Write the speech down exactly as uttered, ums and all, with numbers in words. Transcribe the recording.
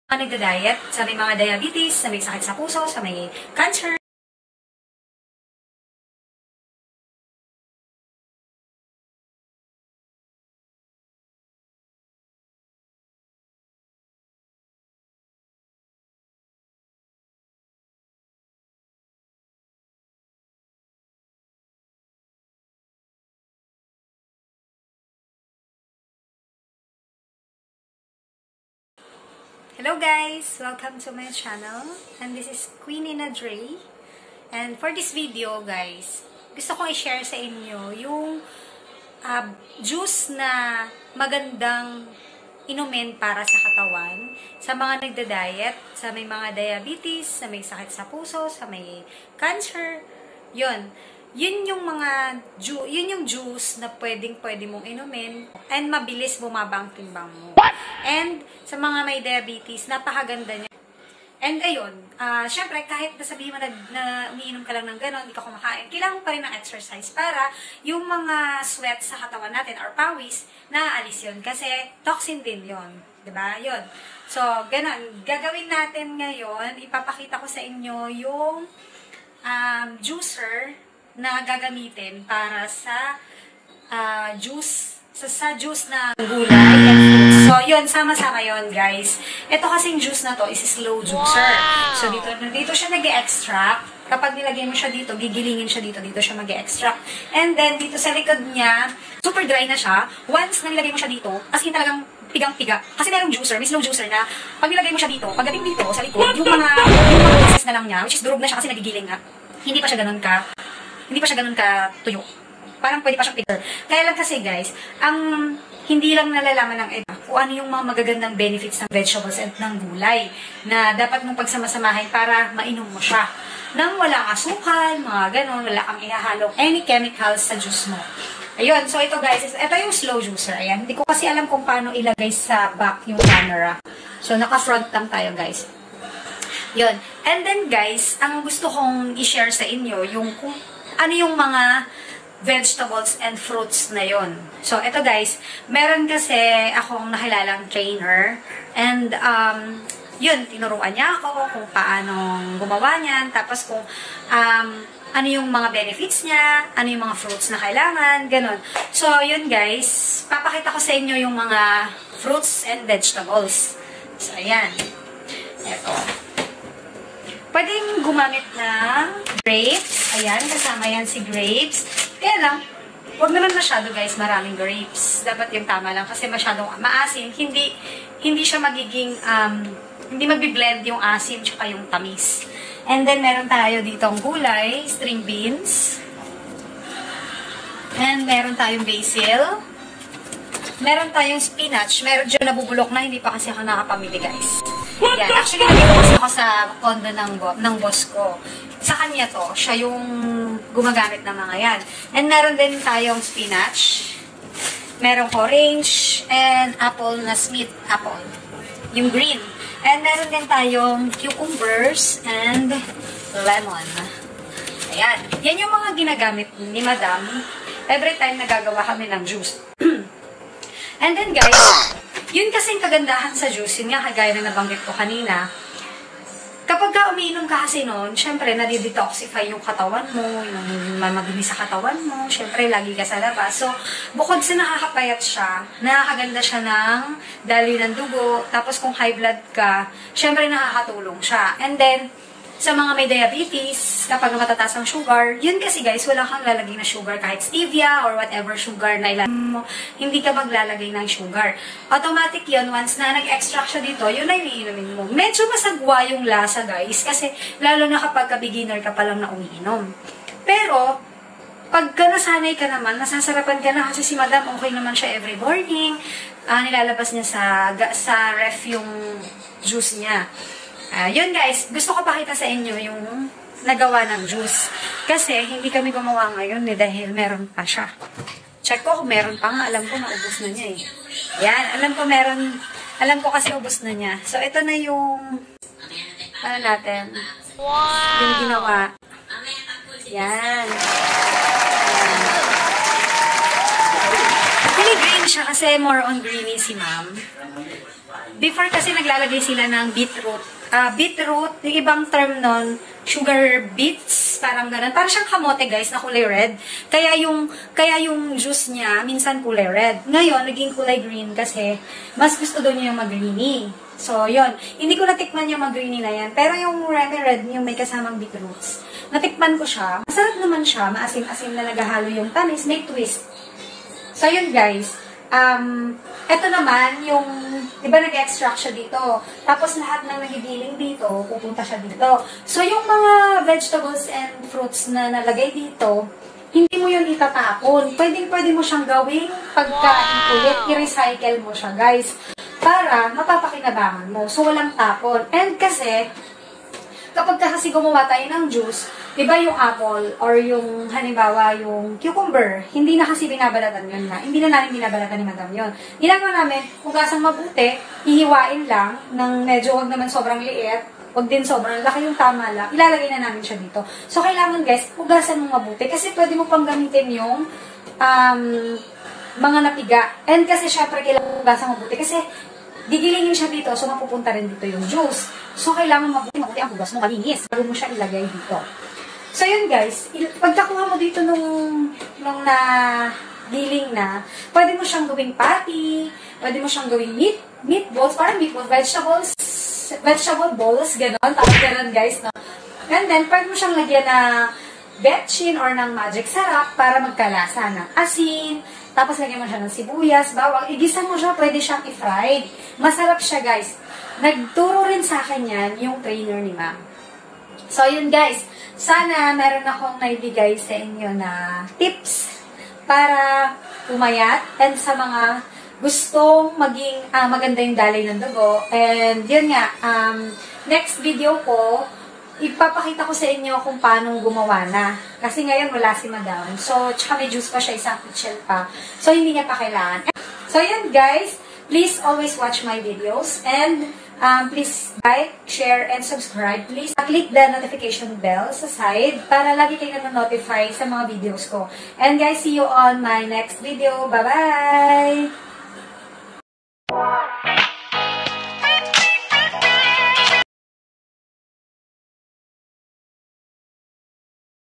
mga nagda-diet, sa may mga diabetes, sa may sakit sa puso, sa may cancer. Hello guys! Welcome to my channel. And this is Queen Ina Dre. And for this video guys, gusto kong i-share sa inyo yung uh, juice na magandang inumin para sa katawan, sa mga nagda-diet, sa may mga diabetes, sa may sakit sa puso, sa may cancer. Yun. Yun yung mga ju yun yung juice na pwedeng-pwede mong inumin and mabilis bumaba ang timbang mo. And sa mga may diabetes, napakaganda niya. And ayun, uh, syempre kahit nasabihin mo na, na umiinom ka lang ng gano'n, hindi ka kumakain, kailangan pa rin ng exercise para yung mga sweat sa katawan natin or pawis, naaalis yun. Kasi toxin din yun. Diba? Yun. So, gano'n. Gagawin natin ngayon, ipapakita ko sa inyo yung um, juicer na gagamitin para sa uh, juice, sa, sa juice na gulay and fruits. So, yun, sama-sama yun, guys. Ito kasing juice na to is slow juicer. Wow. So, dito, dito siya nag-extract. Kapag nilagay mo siya dito, gigilingin siya dito, dito siya mag-extract. And then, dito sa likod niya, super dry na siya. Once na nilagay mo siya dito, as in talagang pigang-piga. Kasi merong juicer, may slow juicer na, pag nilagay mo siya dito, pagdating dito, sa likod, yung mga, yung mga pieces na lang niya, which is durog na siya kasi nagigiling nga, hindi pa siya ganun ka, hindi pa siya ganun ka tuyo. Parang pwede pa siyang picture. Kaya lang kasi guys, ang hindi lang nalalaman ng iba kung ano yung mga magagandang benefits ng vegetables and ng gulay na dapat mong pagsamasamahin para mainom mo siya. Nang walang asukal, mga ganon, wala kang ihahalong any chemicals sa juice mo. Ayun, so ito guys, ito yung slow juicer. Ayan, hindi ko kasi alam kung paano ilagay sa back yung camera. So naka-front lang tayo guys. Yun. And then guys, ang gusto kong i-share sa inyo yung kung ano yung mga vegetables and fruits na yon. So, ito guys, meron kasi akong nakilalang trainer and um, yun, tinuruan niya ako kung paano gumawa niyan, tapos kung um, ano yung mga benefits niya, ano yung mga fruits na kailangan, ganun. So, yun guys, papakita ko sa inyo yung mga fruits and vegetables. So, ayan. Ito. Pwedeng gumamit ng grapes. Ayan, kasama yan si grapes. Kaya lang, huwag naman masyado guys, maraming grapes. Dapat yung tama lang kasi masyadong maasim. Hindi, hindi siya magiging, um, hindi magbi-blend yung asim tsaka yung tamis. And then, meron tayo ditong gulay, string beans. And meron tayong basil. Meron tayong spinach. Meron dyan nabubulok na, hindi pa kasi ako nakapamili guys. Yan. Actually, nandito kasi ako sa condo ng, ng boss ko. Sa kanya to, siya yung gumagamit ng mga yan. And meron din tayong spinach. Merong orange and apple na sweet apple. Yung green. And meron din tayong cucumbers and lemon. Ayan. Yan yung mga ginagamit ni Madam every time nagagawa kami ng juice. And then guys, yun kasing kagandahan sa juice, yun nga kagaya na nabanggit ko kanina, kapag ka umiinom ka kasi noon, syempre nadidetoxify yung katawan mo, yung mamaginis sa katawan mo, syempre lagi ka sa labas. So, bukod sa nakakapayat siya, nakakaganda siya ng daloy ng dugo, tapos kung high blood ka, syempre nakakatulong siya. And then, sa mga may diabetes, kapag matataas ang sugar, yun kasi guys, wala kang lalagay na sugar kahit stevia or whatever sugar na ilalagay mo, hindi ka maglalagay ng sugar. Automatic yun, once na nag-extract siya dito, yun na yung iinumin mo. Medyo masagwa yung lasa guys, kasi lalo na kapag ka-beginner ka pa lang na umiinom. Pero, pagka nasanay ka naman, nasasarapan ka na kasi si Madam, okay naman siya every morning, uh, nilalabas niya sa, sa ref yung juice niya. Uh, yun guys, gusto ko pakita sa inyo yung nagawa ng juice. Kasi hindi kami gumawa ngayon eh, dahil meron pa siya. Check ko kung meron pa nga, alam ko naubos na niya eh. Yan, alam ko meron, alam ko kasi ubos na niya. So ito na yung, ano natin, wow! Yung ginawa. Yan. Really green siya kasi more on greeny si ma'am. before kasi naglalagay sila ng beetroot. Uh, beetroot, yung ibang term nun, sugar beets, parang ganun. Parang siyang kamote guys, na kulay red. Kaya yung, kaya yung juice niya, minsan kulay red. Ngayon, naging kulay green kasi mas gusto doon niya yung mag-greeny. So, yun. Hindi ko natikman yung mag-greeny na yan. Pero yung Remy Red, yung may kasamang beetroots, natikman ko siya. Masarap naman siya. Maasim-asim na naghahalo yung tamis. May twist. So, yun guys. Um, eto naman, yung, di ba nag-extract siya dito. Tapos lahat ng nagigiling dito, pupunta siya dito. So, yung mga vegetables and fruits na nalagay dito, hindi mo yun itatapon. Pwedeng-pwede mo siyang gawing pagkain ulit. I-recycle mo siya, guys. Para mapapakinabangan mo. So, walang tapon. And kasi, kapag kasi gumawa tayo ng juice, di ba yung apple or yung, halimbawa, yung cucumber, hindi na kasi binabalatan yun na. Hindi na namin binabalatan ni Madam yun. Ginagawa namin, hugasan mabuti, hihiwain lang, ng medyo wag naman sobrang liit, wag din sobrang laki, yung tama lang, ilalagay na namin siya dito. So, kailangan guys, hugasan mo mabuti kasi pwede mo pang gamitin yung um, mga napiga. And kasi syempre, kailangan hugasan mabuti kasi gigilingin siya dito, so mapupunta rin dito yung juice. So, kailangan mabuti, mabuti ang hugas mo, malinis, bago mo siya ilagay dito. So, yun guys, pagkakuha mo dito nung, nung na giling na, pwede mo siyang gawing patty, pwede mo siyang gawing meat, meatballs, parang meatballs, vegetables, vegetable balls, gano'n, parang gano'n guys, no? And then, pwede mo siyang lagyan na betchin or ng magic sarap para magkalasa ng asin, tapos lagyan mo siya ng sibuyas, bawang, igisa mo siya, pwede siyang i-fried. Masarap siya guys. Nagturo rin sa akin yan yung trainer ni Ma'am. So, yun guys. Sana meron akong naibigay sa inyo na tips para pumayat and sa mga gustong maging uh, maganda yung daloy ng dugo. And yun nga, um, next video ko, ipapakita ko sa inyo kung paano gumawa na. Kasi ngayon wala si Madam. So, tsaka may juice pa siya, isang pitchel pa. So, hindi niya pa kailangan. So, yun guys. Please always watch my videos. And um, please like, share, and subscribe. Please click the notification bell sa side para lagi kayo na-notify sa mga videos ko. And guys, see you on my next video. Bye-bye!